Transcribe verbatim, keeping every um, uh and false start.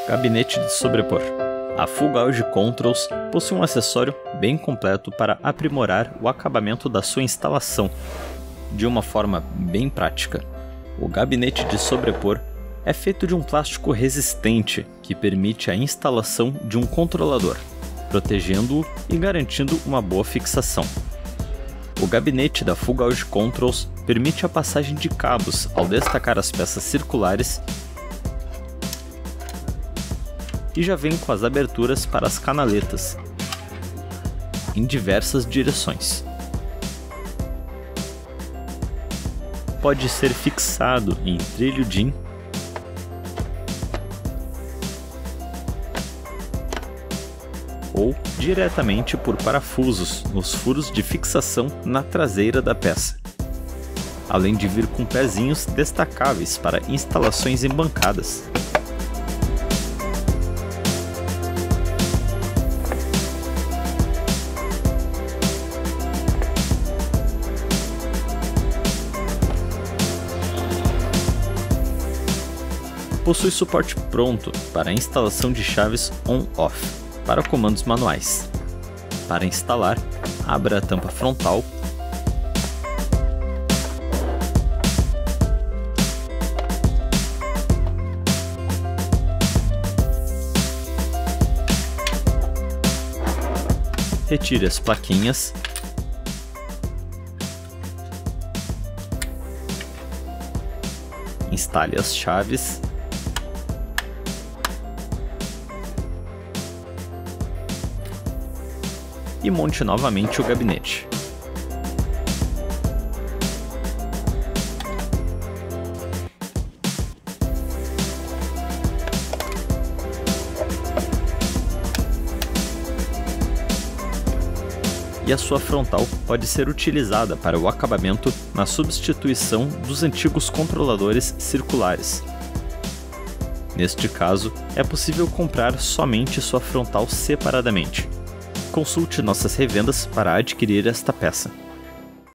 Gabinete de sobrepor. A Full Gauge Controls possui um acessório bem completo para aprimorar o acabamento da sua instalação, de uma forma bem prática. O gabinete de sobrepor é feito de um plástico resistente que permite a instalação de um controlador, protegendo-o e garantindo uma boa fixação. O gabinete da Full Gauge Controls permite a passagem de cabos ao destacar as peças circulares e já vem com as aberturas para as canaletas em diversas direções. Pode ser fixado em trilho D I N ou diretamente por parafusos nos furos de fixação na traseira da peça, além de vir com pezinhos destacáveis para instalações em bancadas. Possui suporte pronto para a instalação de chaves on-off para comandos manuais. Para instalar, abra a tampa frontal retire as plaquinhas instale as chaves e monte novamente o gabinete. E a sua frontal pode ser utilizada para o acabamento na substituição dos antigos controladores circulares. Neste caso, é possível comprar somente sua frontal separadamente. Consulte nossas revendas para adquirir esta peça.